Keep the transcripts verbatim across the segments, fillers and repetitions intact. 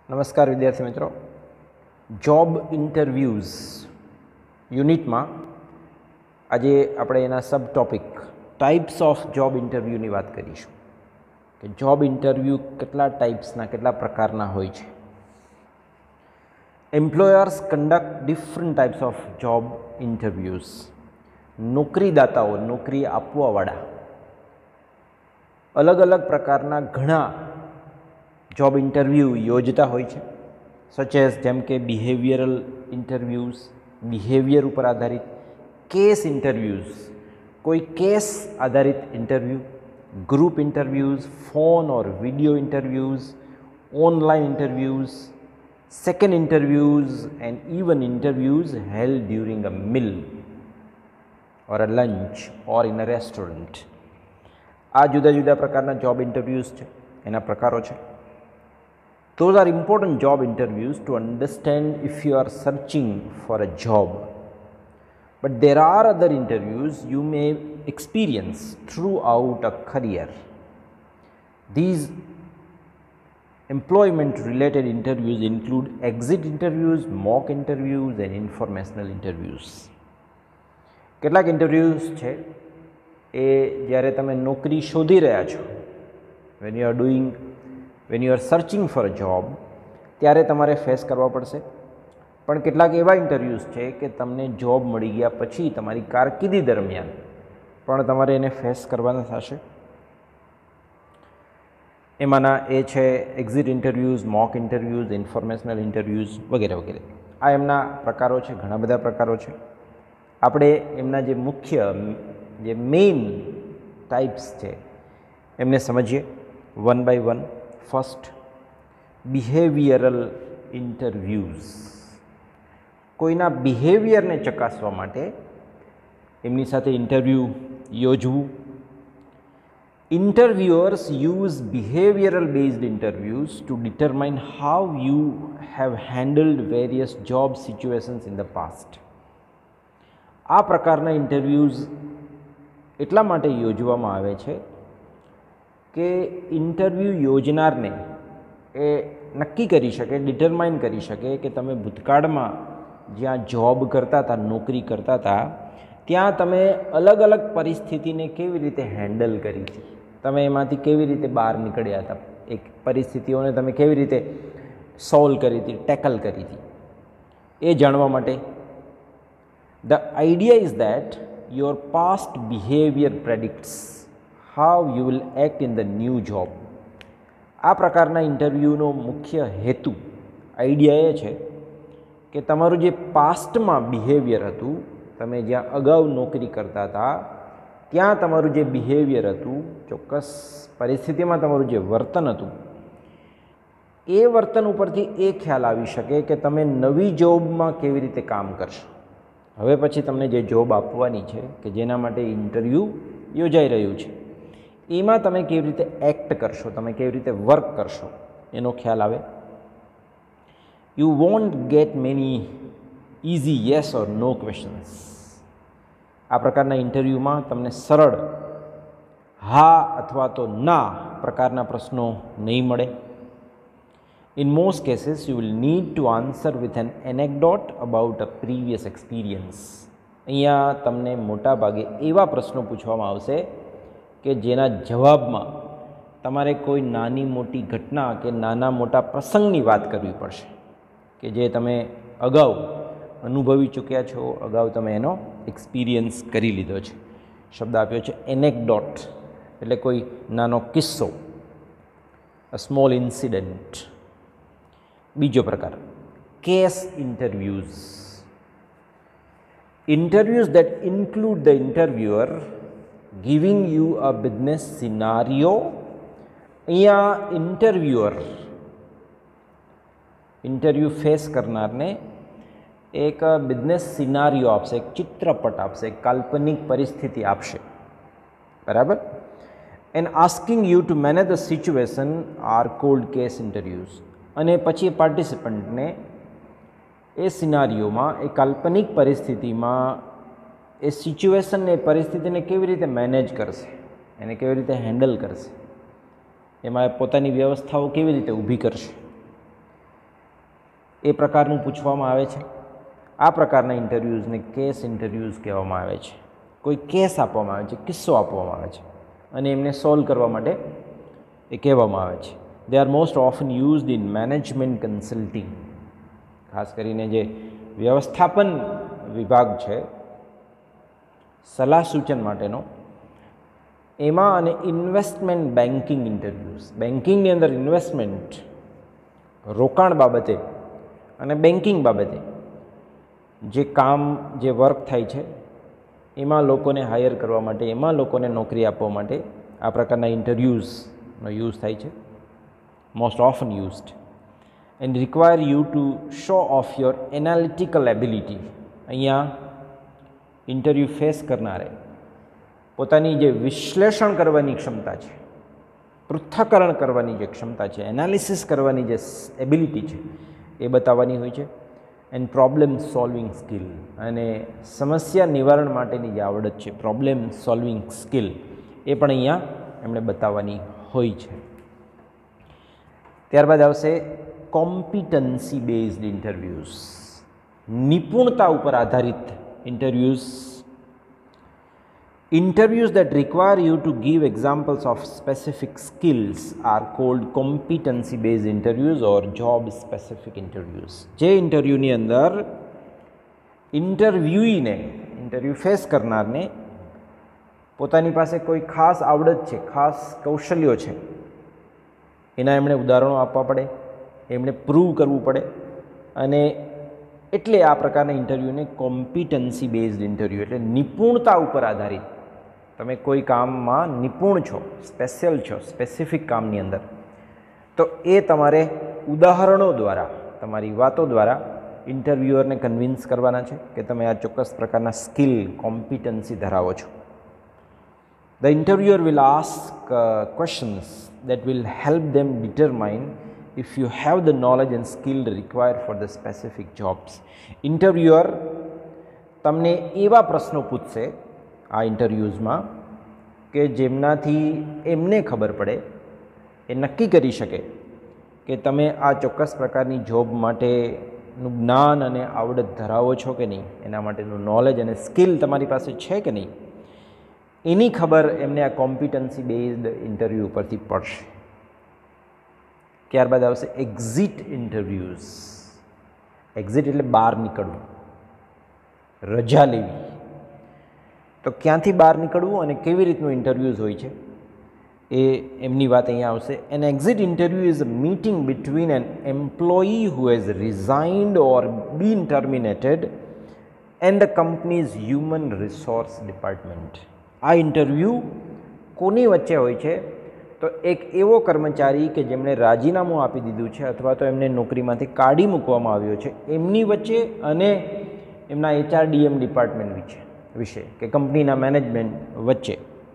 નમસ્કાર વિદ્યાર્થી મિત્રો, જોબ ઇન્ટરવ્યૂઝ યુનિટમાં આજે આપણે એના subtopic types of job ઇન્ટરવ્યૂની વાત કરીશું કે જોબ ઇન્ટરવ્યૂ કેટલા ટાઈપ્સના કેટલા પ્રકારના હોય છે. Employers conduct different types of job interviews. નોકરીદાતાઓ, નોકરી આપવાવાળા અલગ અલગ પ્રકારના ઘણા જોબ ઇન્ટરવ્યૂ યોજતા હોય છે. સચ એઝ જેમ કે બિહેવિયરલ ઇન્ટરવ્યૂઝ, બિહેવિયર ઉપર આધારિત, કેસ ઇન્ટરવ્યૂઝ, કોઈ કેસ આધારિત interview, group interviews, phone or video interviews, online interviews, second interviews and even interviews held during a meal or a lunch or in a restaurant. આ જુદા જુદા પ્રકારના job interviews છે, એના પ્રકારો છે. Those are important job interviews to understand if you are searching for a job. But there are other interviews you may experience throughout a career. These employment related interviews include exit interviews, mock interviews and informational interviews. કેટલાક interviews છે એ જ્યારે તમે નોકરી શોધી રહ્યા છો, when you are doing when you are searching for a job, ત્યારે તમારે ફેસ કરવા પડશે. પણ કેટલાક એવા ઇન્ટરવ્યૂઝ છે કે તમને જોબ મળી ગયા પછી તમારી કારકિર્દી દરમિયાન પણ તમારે એને ફેસ કરવાના થશે. એમાંના એ છે exit interviews, mock interviews, informational interviews વગેરે વગેરે. આ એમના પ્રકારો છે, ઘણા બધા પ્રકારો છે. આપણે એમના જે મુખ્ય જે મેઇન ટાઈપ્સ છે એમને સમજીએ one by one. First, behavioural interviews. કોઈના બિહેવિયરને ચકાસવા માટે એમની સાથે ઇન્ટરવ્યૂ યોજવું. Interviewers use behavioural based interviews to determine how you have handled various job situations in the past. આ પ્રકારના ઇન્ટરવ્યૂઝ એટલા માટે યોજવામાં આવે છે કે ઇન્ટરવ્યૂ યોજનારને એ નક્કી કરી શકે, ડિટરમાઇન કરી શકે કે તમે ભૂતકાળમાં જ્યાં જોબ કરતા હતા, નોકરી કરતા હતા, ત્યાં તમે અલગ અલગ પરિસ્થિતિને કેવી રીતે હેન્ડલ કરી હતી, તમે એમાંથી કેવી રીતે બહાર નીકળ્યા હતા, એક પરિસ્થિતિઓને તમે કેવી રીતે સોલ્વ કરી હતી, ટેકલ કરી હતી, એ જાણવા માટે. The idea is that your past behaviour predicts how you will act in the new job. આ પ્રકારના ઇન્ટરવ્યૂનો મુખ્ય હેતુ, આઈડિયા એ છે કે તમારું જે પાસ્ટમાં બિહેવિયર હતું, તમે જ્યાં અગાઉ નોકરી કરતા હતા ત્યાં તમારું જે બિહેવિયર હતું, ચોક્કસ પરિસ્થિતિમાં તમારું જે વર્તન હતું, એ વર્તન ઉપરથી એ ખ્યાલ આવી શકે કે તમે નવી જોબમાં કેવી રીતે કામ કરશો. હવે પછી તમને જે જોબ આપવાની છે કે જેના માટે ઇન્ટરવ્યૂ યોજાઈ રહ્યું છે, એમાં તમે કેવી રીતે એક્ટ કરશો, તમે કેવી રીતે વર્ક કરશો, એનો ખ્યાલ આવે. You won't get many easy yes or no questions. આ પ્રકારના ઇન્ટરવ્યૂમાં તમને સરળ હા અથવા તો ના પ્રકારના પ્રશ્નો નહીં મળે. In most cases you will need to answer with an anecdote about a previous experience. અહીંયા તમને મોટા ભાગે એવા પ્રશ્નો પૂછવામાં આવશે કે જેના જવાબમાં તમારે કોઈ નાની મોટી ઘટના કે નાના મોટા પ્રસંગની વાત કરવી પડશે કે જે તમે અગાઉ અનુભવી ચૂક્યા છો, અગાઉ તમે એનો એક્સપિરિયન્સ કરી લીધો છે. શબ્દ આપ્યો છે એનેક્ડોટ, એટલે કોઈ નાનો કિસ્સો, અ સ્મોલ ઇન્સિડન્ટ. બીજો પ્રકાર, case interviews. Interviews that include the interviewer giving you a business scenario. અહીંયા ઇન્ટરવ્યુઅર, ઇન્ટરવ્યૂ ફેસ કરનારને એક બિઝનેસ સિનારીઓ આપશે, એક ચિત્રપટ આપશે, એક કાલ્પનિક પરિસ્થિતિ આપશે, બરાબર. And asking you to manage the situation are called case interviews. અને પછી એ પાર્ટિસિપન્ટને એ સિનારીઓમાં, એ કાલ્પનિક પરિસ્થિતિમાં એ સિચ્યુએશનને, પરિસ્થિતિને કેવી રીતે મેનેજ કરશે, એને કેવી રીતે હેન્ડલ કરશે, એમાં પોતાની વ્યવસ્થાઓ કેવી રીતે ઊભી કરશે, એ પ્રકારનું પૂછવામાં આવે છે. આ પ્રકારના ઇન્ટરવ્યૂઝને કેસ ઇન્ટરવ્યૂઝ કહેવામાં આવે છે. કોઈ કેસ આપવામાં આવે છે, કિસ્સો આપવામાં આવે છે અને એમને સોલ્વ કરવા માટે એ કહેવામાં આવે છે. They are most often used in management consulting. ખાસ કરીને જે વ્યવસ્થાપન વિભાગ છે સલાહ સૂચન માટેનો, એમાં અને ઇન્વેસ્ટમેન્ટ બેન્કિંગ ઇન્ટરવ્યૂઝ, બેન્કિંગની અંદર ઇન્વેસ્ટમેન્ટ રોકાણ બાબતે અને બેન્કિંગ બાબતે જે કામ જે વર્ક થાય છે એમાં લોકોને હાયર કરવા માટે, એમાં લોકોને નોકરી આપવા માટે આ પ્રકારના ઇન્ટરવ્યૂઝનો યુઝ થાય છે. Most often used and require you to show off your analytical ability. અહીંયા ઇન્ટરવ્યૂ ફેસ કરનારે પોતાની જે વિશ્લેષણ કરવાની ક્ષમતા છે, પૃથ્થકરણ કરવાની જે ક્ષમતા છે, એનાલિસિસ કરવાની જે એબિલિટી છે એ બતાવવાની હોય છે. એન્ડ પ્રોબ્લેમ સોલ્વિંગ સ્કિલ, અને સમસ્યા નિવારણ માટેની જે આવડત છે, પ્રોબ્લેમ સોલ્વિંગ સ્કિલ, એ પણ અહીંયા એમણે બતાવવાની હોય છે. ત્યારબાદ આવશે કોમ્પિટન્સી બેઝડ ઇન્ટરવ્યૂઝ, નિપુણતા ઉપર આધારિત interviews. Interviews that require you to give examples of specific skills are called competency based interviews or job specific interviews. જે ઇન્ટરવ્યૂની અંદર ઇન્ટરવ્યુઈને, ઇન્ટરવ્યૂ ફેસ કરનારને પોતાની પાસે કોઈ ખાસ આવડત છે, ખાસ કૌશલ્યો છે, એના એમણે ઉદાહરણો આપવા પડે, એમણે પ્રૂવ કરવું પડે, અને એટલે આ પ્રકારના ઇન્ટરવ્યૂને કોમ્પિટન્સી બેઝડ ઇન્ટરવ્યૂ, એટલે નિપુણતા ઉપર આધારિત, તમે કોઈ કામમાં નિપુણ છો, સ્પેશિયલ છો, સ્પેસિફિક કામની અંદર, તો એ તમારે ઉદાહરણો દ્વારા, તમારી વાતો દ્વારા ઇન્ટરવ્યુઅરને કન્વિન્સ કરવાના છે કે તમે આ ચોક્કસ પ્રકારના સ્કિલ, કોમ્પિટન્સી ધરાવો છો. The interviewer will ask uh, questions that will help them determine if you have the knowledge and skill required for the specific jobs. Interviewer તમને એવા પ્રશ્નો પૂછશે આ ઇન્ટરવ્યૂઝમાં કે જેમનાથી એમને ખબર પડે, એ નક્કી કરી શકે કે તમે આ ચોક્કસ પ્રકારની જોબ માટેનું જ્ઞાન અને આવડત ધરાવો છો કે નહીં, એના માટેનું નોલેજ અને સ્કિલ તમારી પાસે છે કે નહીં, એની ખબર એમને આ કોમ્પિટન્સી બેઝડ ઇન્ટરવ્યૂ ઉપરથી પડશે. ત્યારબાદ આવશે એક્ઝિટ ઇન્ટરવ્યૂઝ. એક્ઝિટ એટલે બહાર નીકળવું, રજા લેવી. તો ક્યાંથી બહાર નીકળવું અને કેવી રીતનું ઇન્ટરવ્યૂઝ હોય છે એ એમની વાત અહીંયા આવશે. An exit interview is a meeting between an employee who has resigned or been terminated and the company's human resource department. આ ઇન્ટરવ્યૂ કોની વચ્ચે હોય છે? તો એક એવો કર્મચારી કે જેમણે રાજીનામું આપી દીધું છે અથવા તો એમને નોકરીમાંથી કાઢી મૂકવામાં આવ્યો છે, એમની વચ્ચે અને એમના એચઆરડીએમ ડિપાર્ટમેન્ટ વિશે વિશે કે કંપનીના મેનેજમેન્ટ વચ્ચે.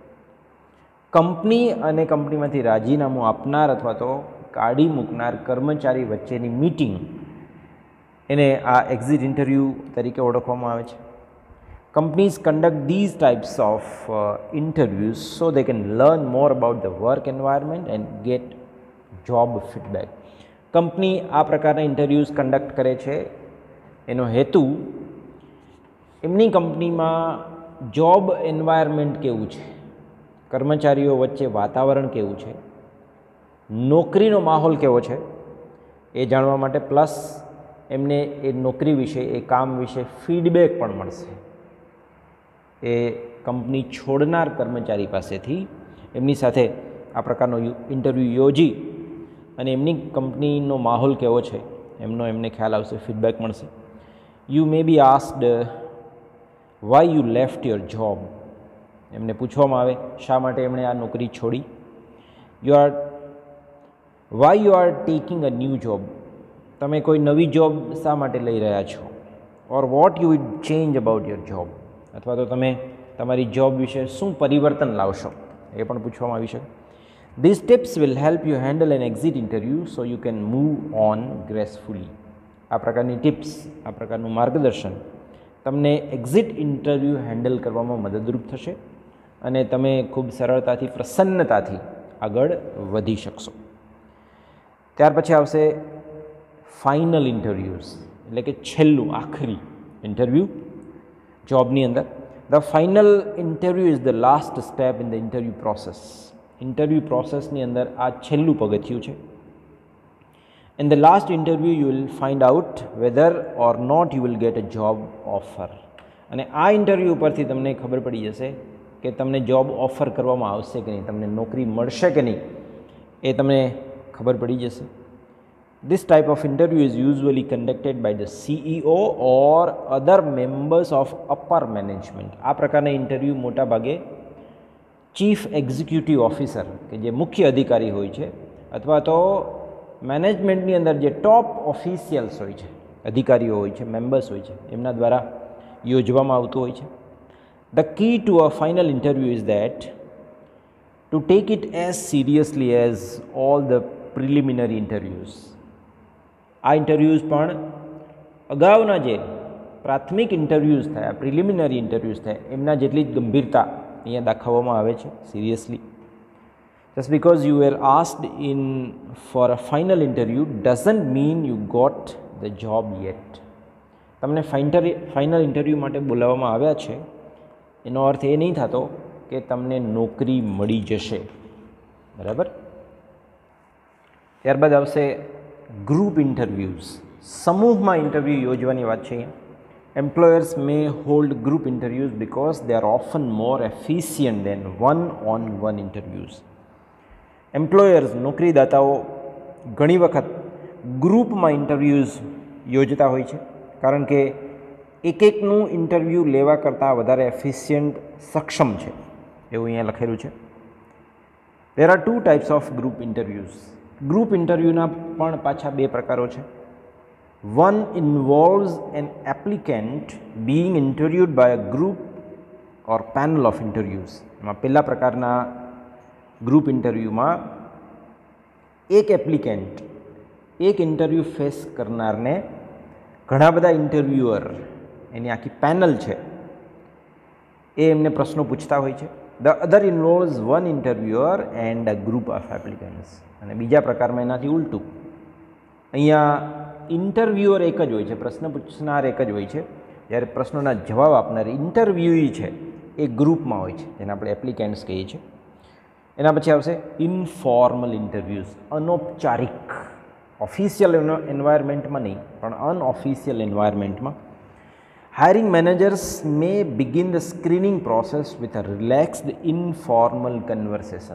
કંપની અને કંપનીમાંથી રાજીનામું આપનાર અથવા તો કાઢી મૂકનાર કર્મચારી વચ્ચેની મીટિંગ, એને આ એક્ઝિટ ઇન્ટરવ્યૂ તરીકે ઓળખવામાં આવે છે. Companies conduct these types of uh, interviews so they can learn more about the work environment and get job feedback. Company આ પ્રકારના ઇન્ટરવ્યૂઝ કન્ડક્ટ કરે છે, એનો હેતુ એમની કંપનીમાં જોબ એન્વાયરમેન્ટ કેવું છે, કર્મચારીઓ વચ્ચે વાતાવરણ કેવું છે, નોકરીનો માહોલ કેવો છે એ જાણવા માટે, પ્લસ એમને એ નોકરી વિશે, એ કામ વિશે ફીડબેક પણ મળશે. એ કંપની છોડનાર કર્મચારી પાસેથી એમની સાથે આ પ્રકારનો ઇન્ટરવ્યૂ યોજી અને એમની કંપનીનો માહોલ કેવો છે એમનો એમને ખ્યાલ આવશે, ફીડબેક મળશે. You may be asked why you left your job. એમને પૂછવામાં આવે શા માટે એમણે આ નોકરી છોડી. You are why you are taking a new job. તમે કોઈ નવી જોબ શા માટે લઈ રહ્યા છો. Or what you will change about your job. અથવા તો તમે તમારી જોબ વિશે શું પરિવર્તન લાવશો એ પણ પૂછવામાં આવી શકે. This tips will help you handle an exit interview so you can move on gracefully. આ પ્રકારની ટિપ્સ, આ પ્રકારનું માર્ગદર્શન તમને એક્ઝિટ ઇન્ટરવ્યૂ હેન્ડલ કરવામાં મદદરૂપ થશે અને તમે ખૂબ સરળતાથી, પ્રસન્નતાથી આગળ વધી શકશો. ત્યાર પછી આવશે ફાઇનલ ઇન્ટરવ્યૂઝ એટલે કે છેલ્લું આખરી ઇન્ટરવ્યૂ જોબની અંદર. The final interview is the last step in the interview process. Interview પ્રોસેસની અંદર આ છેલ્લું પગથિયું છે. In the last interview you will find out whether or not you will get a job offer. અને આ ઇન્ટરવ્યૂ પરથી તમને ખબર પડી જશે કે તમને જોબ ઓફર કરવામાં આવશે કે નહીં, તમને નોકરી મળશે કે નહીં, એ તમને ખબર પડી જશે. This type of interview is usually conducted by the C E O or other members of upper management. આ પ્રકારના ઇન્ટરવ્યૂ મોટા ભાગે ચીફ એક્ઝિક્યુટિવ ઓફિસર કે જે મુખ્ય અધિકારી હોય છે અથવા તો મેનેજમેન્ટની અંદર જે ટોપ ઓફિશિયલ્સ હોય છે, અધિકારીઓ હોય છે, મેમ્બર્સ હોય છે, એમના દ્વારા યોજવામાં આવતું હોય છે. The key to a final interview is that to take it as seriously as all the preliminary interviews. આ ઇન્ટરવ્યૂઝ પણ અગાઉના જે પ્રાથમિક ઇન્ટરવ્યૂઝ થયા, પ્રિલિમિનરી ઇન્ટરવ્યૂઝ થયા, એમના જેટલી જ ગંભીરતા અહીંયા દાખવવામાં આવે છે seriously. Just because you were asked in for a final interview doesn't mean you got the job yet. તમને ફાઇનલ ઇન્ટરવ્યૂ માટે બોલાવવામાં આવ્યા છે એનો અર્થ એ નહીં થતો કે તમને નોકરી મળી જશે. બરાબર. ત્યારબાદ આવશે ગ્રુપ ઇન્ટરવ્યૂઝ. સમૂહમાં ઇન્ટરવ્યૂ યોજવાની વાત છે અહીંયા. Employers may hold group interviews because they are often more efficient than one on one interviews. Employers, નોકરીદાતાઓ ઘણી વખત ગ્રુપમાં ઇન્ટરવ્યૂઝ યોજતા હોય છે કારણ કે એક એકનું ઇન્ટરવ્યૂ લેવા કરતાં વધારે એફિશિયન્ટ, સક્ષમ છે એવું અહીંયા લખેલું છે. There are two types of group interviews. Group ઇન્ટરવ્યૂના પણ પાછા બે પ્રકારો છે. One involves an applicant being interviewed by a group or panel of interviews. એમાં પહેલા પ્રકારના ગ્રુપ ઇન્ટરવ્યૂમાં એક એપ્લિકેન્ટ, એક ઇન્ટરવ્યૂ ફેસ કરનારને ઘણા બધા ઇન્ટરવ્યુઅર, એની આખી પેનલ છે એ એમને પ્રશ્નો પૂછતા હોય છે. The other involves one interviewer and a group of applicants. અને બીજા પ્રકારમાં એનાથી ઉલટું, અહીંયા ઇન્ટરવ્યુઅર એક જ હોય છે, પ્રશ્ન પૂછનાર એક જ હોય છે, જ્યારે પ્રશ્નોના જવાબ આપનાર ઇન્ટરવ્યુઈ છે એ ગ્રુપમાં હોય છે, જેને આપણે એપ્લિકેન્ટ્સ કહીએ છીએ. એના પછી આવશે ઇનફોર્મલ ઇન્ટરવ્યૂઝ. અનૌપચારિક, ઓફિશિયલ એન્વાયરમેન્ટમાં નહીં પણ અનઓફિશિયલ એન્વાયરમેન્ટમાં. Hiring managers may begin the screening process with a relaxed informal conversation.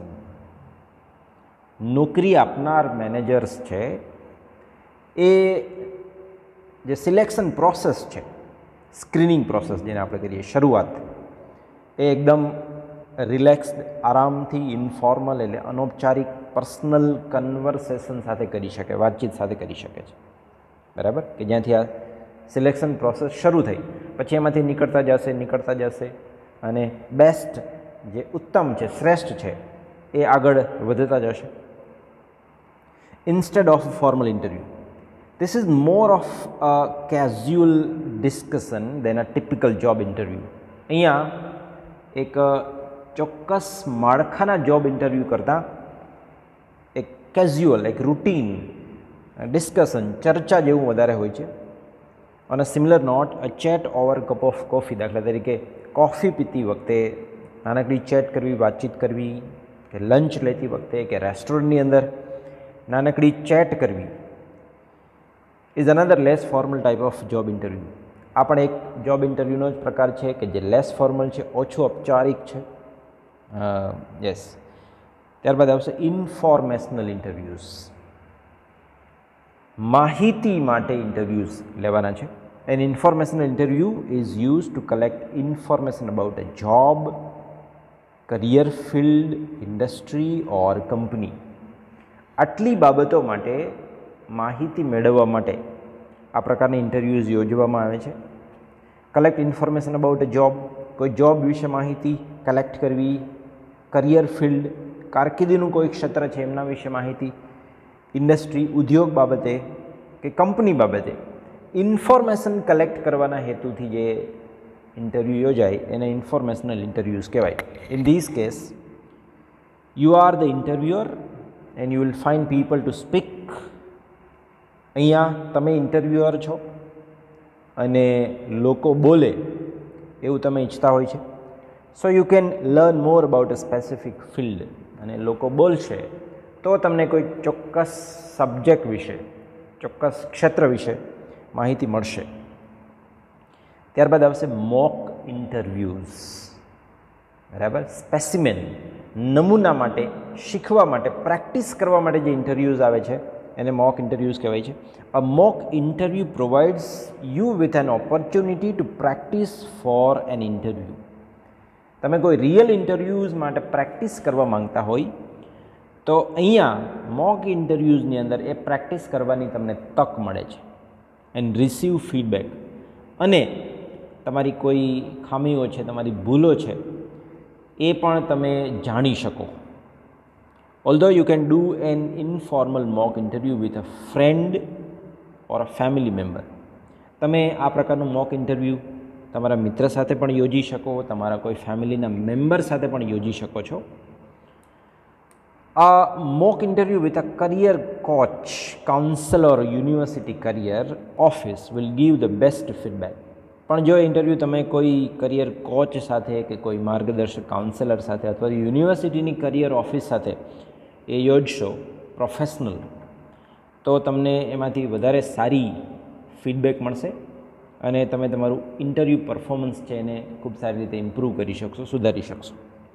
નોકરી આપનાર મેનેજર્સ છે એ જે સિલેક્શન પ્રોસેસ છે, સ્ક્રીનિંગ પ્રોસેસ જેને આપણે કરીએ, શરૂઆત એ એકદમ રિલેક્સ્ડ, આરામથી, ઇન્ફોર્મલ એટલે અનૌપચારિક પર્સનલ કન્વર્સેશન સાથે કરી શકે, વાતચીત સાથે કરી શકે છે. બરાબર. કે જ્યાંથી આ સિલેક્શન પ્રોસેસ શરૂ થઈ પછી એમાંથી નીકળતા જશે નીકળતા જશે અને બેસ્ટ, જે ઉત્તમ છે, શ્રેષ્ઠ છે, એ આગળ વધતા જશે. Instead of formal interview, this is more of a casual discussion than a typical job interview. અહીંયા એક ચોક્કસ માળખાના જોબ ઇન્ટરવ્યૂ કરતાં એક કેઝ્યુઅલ, એક રૂટીન ડિસ્કશન, ચર્ચા જેવું વધારે હોય છે. અને similar not a chat over cup of coffee. દાખલા તરીકે કોફી પીતી વખતે નાનકડી ચેટ કરવી, વાતચીત કરવી, કે લંચ લેતી વખતે કે રેસ્ટોરન્ટની અંદર નાનકડી ચેટ કરવી is another less formal type of job interview. આ પણ એક જોબ ઇન્ટરવ્યૂનો જ પ્રકાર છે કે જે લેસ ફોર્મલ છે, ઓછું ઔપચારિક છે. યસ. ત્યારબાદ આવશે ઇન્ફોર્મેશનલ ઇન્ટરવ્યૂઝ. માહિતી માટે ઇન્ટરવ્યૂઝ લેવાના છે. An informational interview is use to collect information about a job, career field, industry or company. આટલી બાબતો માટે માહિતી મેળવવા માટે આ પ્રકારની ઇન્ટરવ્યૂઝ યોજવામાં આવે છે. Collect information about a job, કોઈ જોબ વિશે માહિતી કલેક્ટ કરવી. કરિયર ફિલ્ડ, કારકિર્દીનું કોઈ ક્ષેત્ર છે એમના વિશે માહિતી. ઇન્ડસ્ટ્રી, ઉદ્યોગ બાબતે કે કંપની બાબતે ઇન્ફોર્મેશન કલેક્ટ કરવાના હેતુથી જે ઇન્ટરવ્યૂ યોજાય એને ઇન્ફોર્મેશનલ ઇન્ટરવ્યૂઝ કહેવાય. In this case you are the interviewer and you will find people to speak અહીંયા તમે ઇન્ટરવ્યુઅર છો અને લોકો બોલે એવું તમે ઈચ્છતા હોય છે. So you can learn more about a specific field. અને લોકો બોલશે તો તમને કોઈ ચોક્કસ સબ્જેક્ટ વિશે, ચોક્કસ ક્ષેત્ર વિશે માહિતી મળશે. ત્યારબાદ આવશે મોક ઇન્ટરવ્યૂઝ. બરાબર, સ્પેસિમેન, નમૂના માટે, શીખવા માટે, પ્રેક્ટિસ કરવા માટે જે ઇન્ટરવ્યૂઝ આવે છે એને મોક ઇન્ટરવ્યૂઝ કહેવાય છે. A mock interview provides you with an opportunity to practice for an interview. તમે કોઈ રિયલ ઇન્ટરવ્યૂઝ માટે પ્રેક્ટિસ કરવા માંગતા હોય તો અહીંયા મોક ઇન્ટરવ્યૂઝની અંદર એ પ્રેક્ટિસ કરવાની તમને તક મળે છે. એન્ડ રિસીવ ફીડબેક, અને તમારી કોઈ ખામીઓ છે, તમારી ભૂલો છે એ પણ તમે જાણી શકો. Although you can do an informal mock interview with a friend or a family member. તમે આ પ્રકારનું મોક ઇન્ટરવ્યૂ તમારા મિત્ર સાથે પણ યોજી શકો, તમારા કોઈ ફેમિલીના મેમ્બર સાથે પણ યોજી શકો છો. આ mock interview with a career coach, counsellor, university career office will give the best feedback. પણ જો ઇન્ટરવ્યૂ તમે કોઈ કરિયર કોચ સાથે કે કોઈ માર્ગદર્શક કાઉન્સેલર સાથે અથવા યુનિવર્સિટીની કરિયર ઓફિસ સાથે એ યોજશો, પ્રોફેશનલ, તો તમને એમાંથી વધારે સારી ફીડબેક મળશે અને તમે તમારું ઇન્ટરવ્યૂ પરફોર્મન્સ છે એને ખૂબ સારી રીતે ઇમ્પ્રૂવ કરી શકશો, સુધારી શકશો.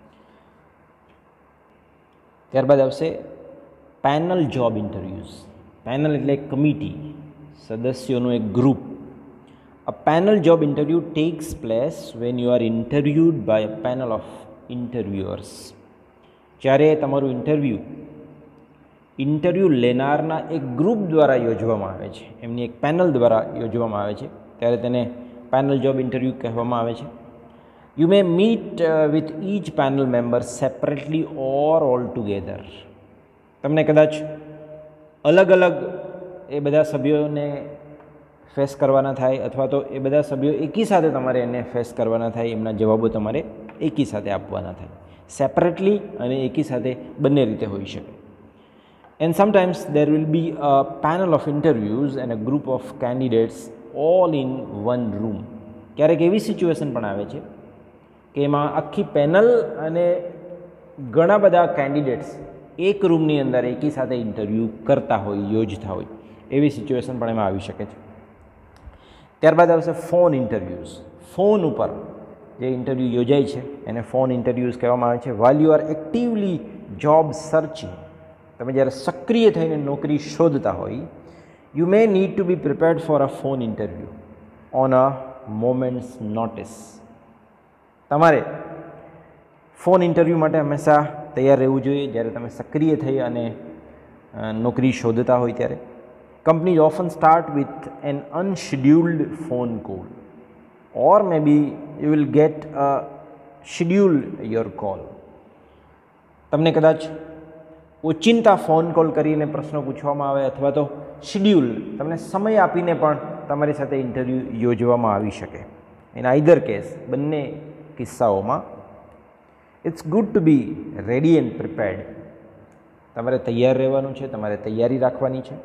ત્યારબાદ આવશે પેનલ જોબ ઇન્ટરવ્યૂઝ. પેનલ એટલે કમિટી, સદસ્યોનું એક ગ્રુપ. A panel job interview takes place when you are interviewed by a panel of interviewers. જ્યારે તમારું ઇન્ટરવ્યૂ ઇન્ટરવ્યૂ લેનારના એક ગ્રુપ દ્વારા યોજવામાં આવે છે, એમની એક પેનલ દ્વારા યોજવામાં આવે છે, ત્યારે તેને પેનલ જોબ ઇન્ટરવ્યૂ કહેવામાં આવે છે. You may meet with each panel member separately or all together. તમને કદાચ અલગ અલગ એ બધા સભ્યોને ફેસ કરવાના થાય અથવા તો એ બધા સભ્યો એકી સાથે તમારે એને ફેસ કરવાના થાય, એમના જવાબો તમારે એકી સાથે આપવાના થાય. સેપરેટલી અને એકી સાથે બંને રીતે હોઈ શકે. And sometimes there will be a panel of interviews and a group of candidates all in one room. ક્યારેક એવી સિચ્યુએશન પણ આવે છે કે એમાં આખી પેનલ અને ઘણા બધા કેન્ડિડેટ્સ એક રૂમની અંદર એકી સાથે ઇન્ટરવ્યૂ કરતા હોય, યોજતા હોય, એવી સિચ્યુએશન પણ એમાં આવી શકે છે. ત્યારબાદ આવશે ફોન ઇન્ટરવ્યૂઝ. ફોન ઉપર જે ઇન્ટરવ્યૂ યોજાય છે એને ફોન ઇન્ટરવ્યૂઝ કહેવામાં આવે છે. While you are actively job searching, તમે જ્યારે સક્રિય થઈને નોકરી શોધતા હોય, you may need to be prepared for a phone interview on a moment's notice. તમારે ફોન ઇન્ટરવ્યૂ માટે હંમેશા તૈયાર રહેવું જોઈએ જ્યારે તમે સક્રિય થઈ અને નોકરી શોધતા હોય ત્યારે. Companies often start with an unscheduled phone call, or maybe you will get a schedule your call. તમને કદાચ ઓચિંતા ફોન કોલ કરીને પ્રશ્નો પૂછવામાં આવે અથવા તો શિડ્યુલ, તમને સમય આપીને પણ તમારી સાથે ઇન્ટરવ્યૂ યોજવામાં આવી શકે. ઇન આઈધર કેસ, બંને કિસ્સાઓમાં it's good to be ready and prepared. તમારે તૈયાર રહેવાનું છે, તમારે તૈયારી રાખવાની છે.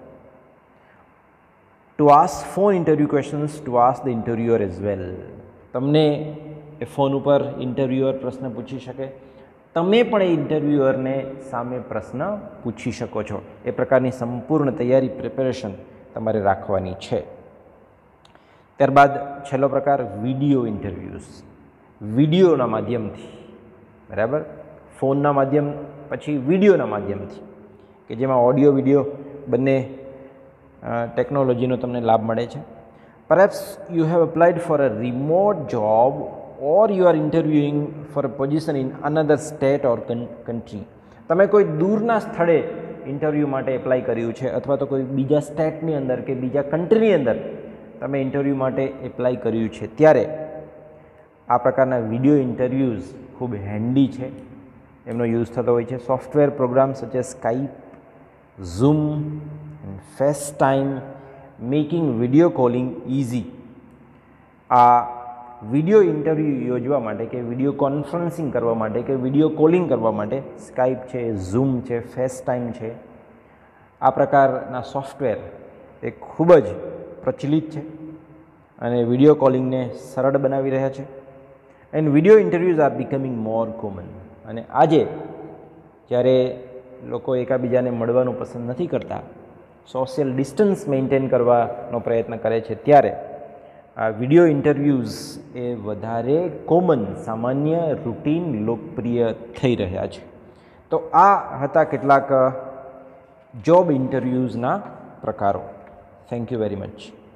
To ask phone interview questions to ask the interviewer as well. તમને એ ફોન ઉપર ઇન્ટરવ્યુઅર પ્રશ્ન પૂછી શકે, તમે પણ એ ઇન્ટરવ્યુઅરને સામે પ્રશ્ન પૂછી શકો છો. એ પ્રકારની સંપૂર્ણ તૈયારી, પ્રિપેરેશન તમારે રાખવાની છે. ત્યારબાદ છેલ્લો પ્રકાર વિડીયો ઇન્ટરવ્યૂઝ. વિડીયોના માધ્યમથી, બરાબર, ફોનના માધ્યમ પછી વિડીયોના માધ્યમથી, કે જેમાં ઓડિયો વિડીયો બંને ટેકનોલોજીનો તમને લાભ મળે છે. Perhaps you have applied for a remote job or you are interviewing for a position in another state or country. તમે કોઈ દૂરના સ્થળે ઇન્ટરવ્યૂ માટે એપ્લાય કર્યું છે અથવા તો કોઈ બીજા સ્ટેટની અંદર કે બીજા કન્ટ્રીની અંદર તમે ઇન્ટરવ્યૂ માટે એપ્લાય કર્યું છે, ત્યારે આ પ્રકારના વિડીયો ઇન્ટરવ્યૂઝ ખૂબ હેન્ડી છે, એમનો યુઝ થતો હોય છે. Software program such as Skype, Zoom, FaceTime, making video calling easy. આ વિડીયો ઇન્ટરવ્યૂ યોજવા માટે કે વિડીયો કોન્ફરન્સિંગ કરવા માટે કે વિડીયો કોલિંગ કરવા માટે સ્કાઈપ છે, ઝૂમ છે, ફેસ ટાઈમ છે, આ પ્રકારના સોફ્ટવેર એ ખૂબ જ પ્રચલિત છે અને વિડીયો કોલિંગને સરળ બનાવી રહ્યા છે. And video interviews are becoming more common. અને આજે જ્યારે લોકો એકાબીજાને મળવાનું પસંદ નથી કરતા, સોશિયલ ડિસ્ટન્સ મેન્ટેન કરવાનો પ્રયત્ન કરે છે, ત્યારે આ વિડીયો ઇન્ટરવ્યૂઝ એ વધારે કોમન, સામાન્ય, રૂટીન, લોકપ્રિય થઈ રહ્યા છે. તો આ હતા કેટલાક જોબ ઇન્ટરવ્યૂઝના પ્રકારો. Thank you very much.